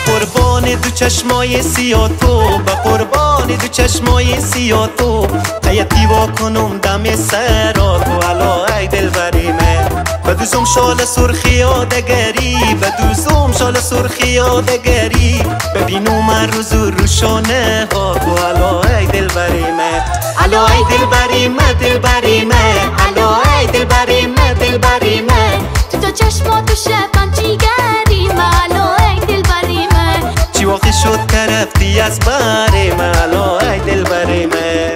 قربان دو چشمای سیاه تو، به قربان دو چشمای سیاه تو، قیتی وا کنم دم سرا تو علا ای دلبری من. بدوزم شال سرخی یادگری، بدوزم شال سرخی یادگری، ببینم من روز و روشانه ها تو علا ای دلبری من. علا ای دلبری من، دلبری من، علا ای دلبری من، دلبری من. تو چشمات و شبم جیگری من، علا ای دلبری من. چی واقع شد که رفتی از بری من، علا ای دلبری من.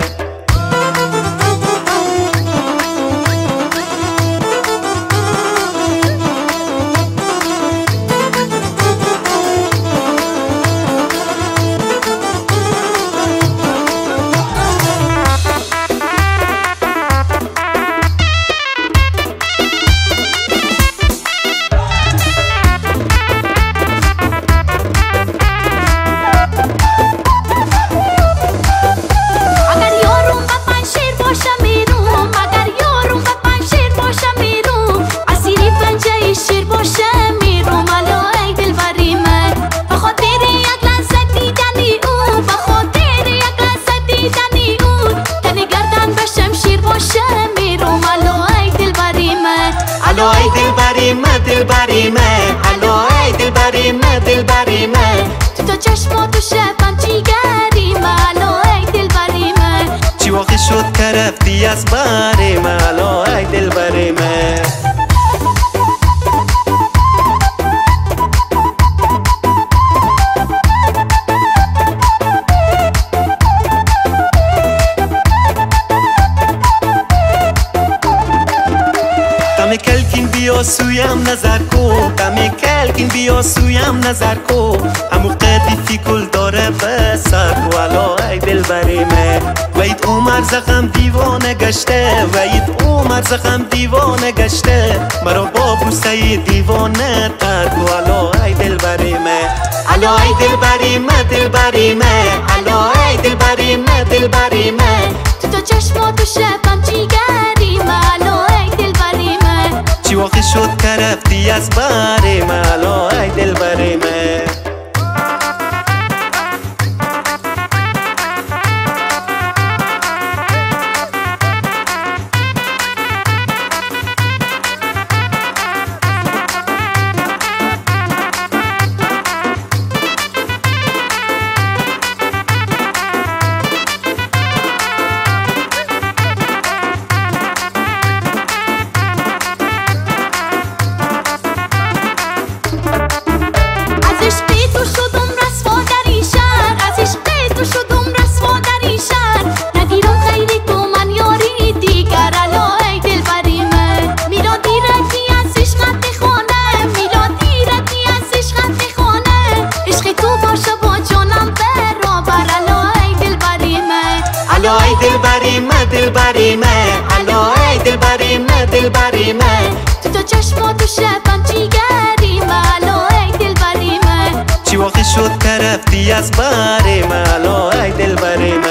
علا ای دلبری من، دلبری من، علا ای دلبری من، دلبری من. تو چشمات و شبم جیگری من، علا ای دلبری من. چی واقع شد که رفتی از بری من، علا ای دلبری من. دم کلکین بیا سویم نظر کو، دم کلکین بیا سویم نظر کو، همو قدی فی کل داره بسر کو علا ای دلبری من. وید عمر زخم دیوانه گشته، وید عمر زخم دیوانه گشته، مرا با بوسه دیوانه تر کو علا ای دلبری من. علا ای دلبری من، دلبری من، علا ای دلبری من، دلبری من. تو چشمات و شبم جیگری من، علا ای دلبری من. چی واقع شد که رفتی از بری من، علا ای دلبری من. علا ای دلبری من، دلبری من، علا ای دلبری من، دلبری من. تو چشمات و شبم جیگری من، علا ای دلبری من. چی واقع شد که رفتی از بری من، علا ای دلبری من.